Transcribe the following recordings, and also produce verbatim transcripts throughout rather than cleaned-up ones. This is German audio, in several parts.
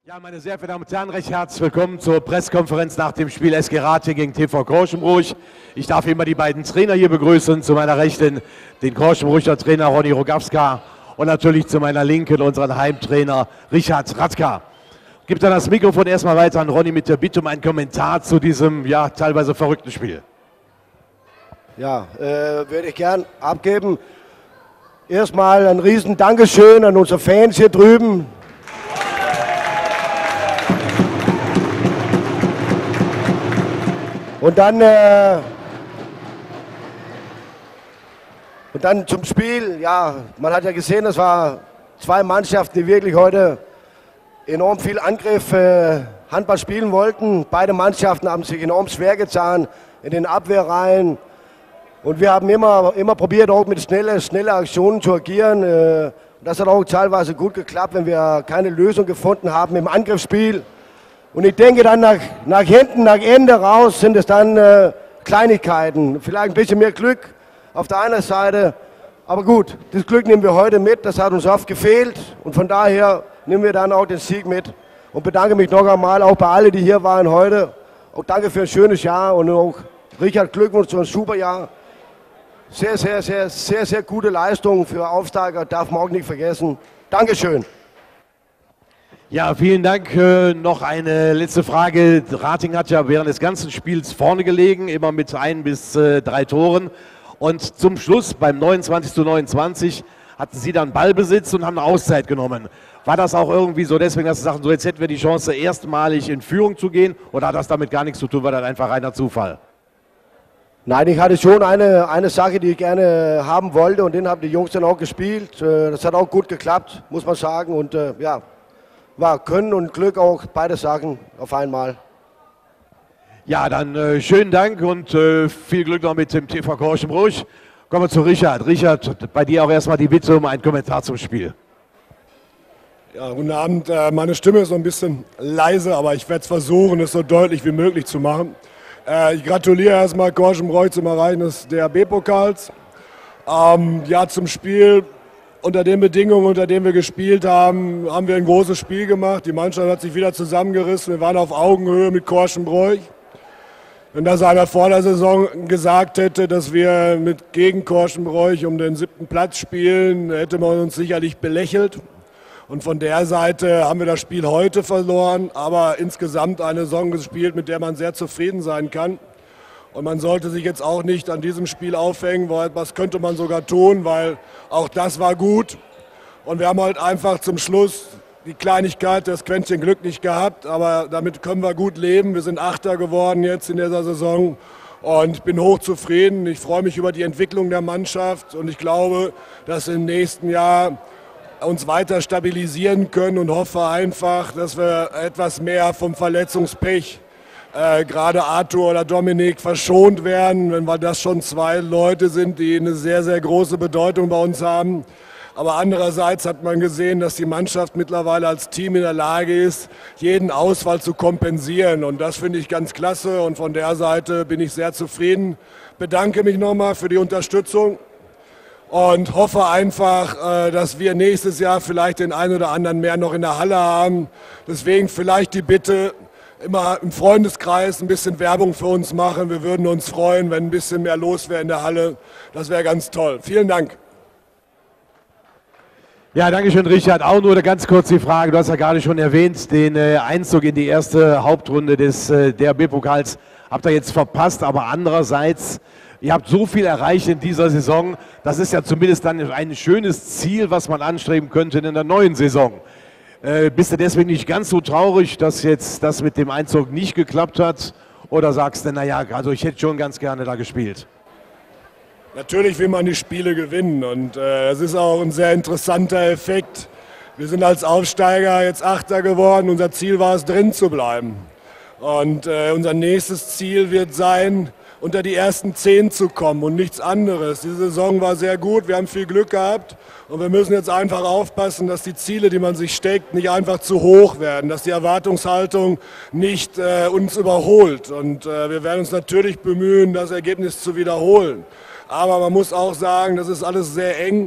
Ja, meine sehr verehrten Damen und Herren, recht herzlich willkommen zur Pressekonferenz nach dem Spiel S G Ratingen gegen T V Korschenbruch. Ich darf immer die beiden Trainer hier begrüßen. Zu meiner Rechten den Korschenbrucher Trainer Ronny Rogawska und natürlich zu meiner Linken unseren Heimtrainer Richard Radka. Gibt dann das Mikrofon erstmal weiter an Ronny mit der Bitte um einen Kommentar zu diesem ja teilweise verrückten Spiel. Ja, äh, würde ich gern abgeben. Erstmal ein riesen Dankeschön an unsere Fans hier drüben. Und dann, äh, und dann zum Spiel. Ja, man hat ja gesehen, es war zwei Mannschaften, die wirklich heute enorm viel Angriff äh, Handball spielen wollten. Beide Mannschaften haben sich enorm schwer getan in den Abwehrreihen. Und wir haben immer, immer probiert, auch mit schnellen schnelle Aktionen zu agieren. Äh, das hat auch teilweise gut geklappt, wenn wir keine Lösung gefunden haben im Angriffsspiel. Und ich denke dann nach, nach hinten, nach Ende raus sind es dann äh, Kleinigkeiten. Vielleicht ein bisschen mehr Glück auf der einen Seite. Aber gut, das Glück nehmen wir heute mit. Das hat uns oft gefehlt. Und von daher nehmen wir dann auch den Sieg mit. Und bedanke mich noch einmal auch bei allen, die hier waren heute. Auch danke für ein schönes Jahr. Und auch Richard, Glückwunsch zu einem super Jahr. Sehr, sehr, sehr, sehr, sehr gute Leistung für Aufsteiger. Darf man auch nicht vergessen. Dankeschön. Ja, vielen Dank. Äh, noch eine letzte Frage. Ratingen hat ja während des ganzen Spiels vorne gelegen, immer mit ein bis äh, drei Toren. Und zum Schluss beim neunundzwanzig zu neunundzwanzig hatten Sie dann Ballbesitz und haben eine Auszeit genommen. War das auch irgendwie so deswegen, dass Sie sagten, so jetzt hätten wir die Chance, erstmalig in Führung zu gehen? Oder hat das damit gar nichts zu tun, war das einfach reiner Zufall? Nein, ich hatte schon eine, eine Sache, die ich gerne haben wollte, und den haben die Jungs dann auch gespielt. Äh, das hat auch gut geklappt, muss man sagen. Und äh, ja, war Können und Glück auch, beide Sachen auf einmal. Ja, dann äh, schönen Dank und äh, viel Glück noch mit dem T V Korschenbruch. Kommen wir zu Richard. Richard, bei dir auch erstmal die Bitte um einen Kommentar zum Spiel. Ja, guten Abend. Äh, meine Stimme ist so ein bisschen leise, aber ich werde es versuchen, es so deutlich wie möglich zu machen. Äh, ich gratuliere erstmal Korschenbruch zum Erreichen des D H B-Pokals. Ähm, ja, zum Spiel. Unter den Bedingungen, unter denen wir gespielt haben, haben wir ein großes Spiel gemacht. Die Mannschaft hat sich wieder zusammengerissen. Wir waren auf Augenhöhe mit Korschenbruch. Wenn das einer vor der Saison gesagt hätte, dass wir mit gegen Korschenbruch um den siebten Platz spielen, hätte man uns sicherlich belächelt. Und von der Seite haben wir das Spiel heute verloren, aber insgesamt eine Saison gespielt, mit der man sehr zufrieden sein kann. Und man sollte sich jetzt auch nicht an diesem Spiel aufhängen, weil was könnte man sogar tun, weil auch das war gut. Und wir haben halt einfach zum Schluss die Kleinigkeit, das Quäntchen Glück nicht gehabt, aber damit können wir gut leben. Wir sind Achter geworden jetzt in dieser Saison und ich bin hochzufrieden. Ich freue mich über die Entwicklung der Mannschaft und ich glaube, dass wir im nächsten Jahr uns weiter stabilisieren können und hoffe einfach, dass wir etwas mehr vom Verletzungspech Äh, gerade Arthur oder Dominik verschont werden, wenn wir das schon zwei Leute sind, die eine sehr, sehr große Bedeutung bei uns haben. Aber andererseits hat man gesehen, dass die Mannschaft mittlerweile als Team in der Lage ist, jeden Ausfall zu kompensieren. Und das finde ich ganz klasse und von der Seite bin ich sehr zufrieden. Bedanke mich nochmal für die Unterstützung und hoffe einfach, äh, dass wir nächstes Jahr vielleicht den einen oder anderen mehr noch in der Halle haben. Deswegen vielleicht die Bitte, immer im Freundeskreis ein bisschen Werbung für uns machen. Wir würden uns freuen, wenn ein bisschen mehr los wäre in der Halle. Das wäre ganz toll. Vielen Dank. Ja, danke schön, Richard. Auch nur ganz kurz die Frage, du hast ja gerade schon erwähnt, den äh, Einzug in die erste Hauptrunde des äh, D H B-Pokals habt ihr jetzt verpasst, aber andererseits, ihr habt so viel erreicht in dieser Saison, das ist ja zumindest dann ein schönes Ziel, was man anstreben könnte in der neuen Saison. Äh, bist du deswegen nicht ganz so traurig, dass jetzt das mit dem Einzug nicht geklappt hat? Oder sagst du, naja, also ich hätte schon ganz gerne da gespielt? Natürlich will man die Spiele gewinnen und äh, es ist auch ein sehr interessanter Effekt. Wir sind als Aufsteiger jetzt Achter geworden, unser Ziel war es, drin zu bleiben. Und äh, unser nächstes Ziel wird sein, unter die ersten zehn zu kommen und nichts anderes. Die Saison war sehr gut, wir haben viel Glück gehabt und wir müssen jetzt einfach aufpassen, dass die Ziele, die man sich steckt, nicht einfach zu hoch werden, dass die Erwartungshaltung nicht äh, uns überholt. Und äh, wir werden uns natürlich bemühen, das Ergebnis zu wiederholen. Aber man muss auch sagen, das ist alles sehr eng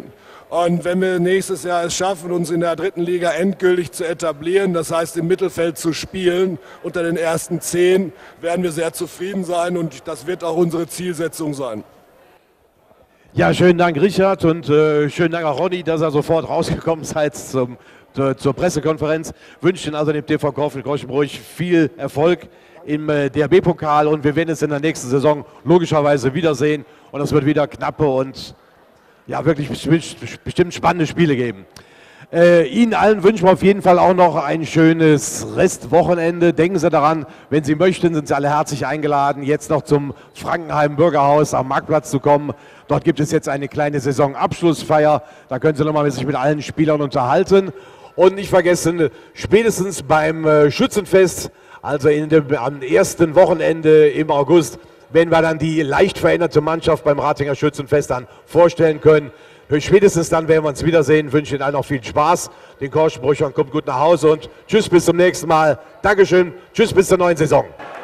Und wenn wir nächstes Jahr es schaffen, uns in der dritten Liga endgültig zu etablieren, das heißt im Mittelfeld zu spielen, unter den ersten zehn, werden wir sehr zufrieden sein und das wird auch unsere Zielsetzung sein. Ja, schönen Dank, Richard, und äh, schönen Dank auch Ronny, dass er sofort rausgekommen seid zum, zur, zur Pressekonferenz. Wünsche Ihnen also dem T V Korfeld-Goschenbruch viel Erfolg im äh, D H B-Pokal und wir werden es in der nächsten Saison logischerweise wiedersehen und es wird wieder knappe und ja, wirklich bestimmt spannende Spiele geben. Äh, Ihnen allen wünschen wir auf jeden Fall auch noch ein schönes Restwochenende. Denken Sie daran, wenn Sie möchten, sind Sie alle herzlich eingeladen, jetzt noch zum Frankenheim Bürgerhaus am Marktplatz zu kommen. Dort gibt es jetzt eine kleine Saisonabschlussfeier. Da können Sie nochmal sich mit allen Spielern unterhalten. Und nicht vergessen, spätestens beim äh, Schützenfest, also in dem, am ersten Wochenende im August, wenn wir dann die leicht veränderte Mannschaft beim Ratinger Schützenfest dann vorstellen können. Spätestens dann werden wir uns wiedersehen. Ich wünsche Ihnen allen noch viel Spaß. Den Korschenbrüchern kommt gut nach Hause und tschüss, bis zum nächsten Mal. Dankeschön. Tschüss, bis zur neuen Saison.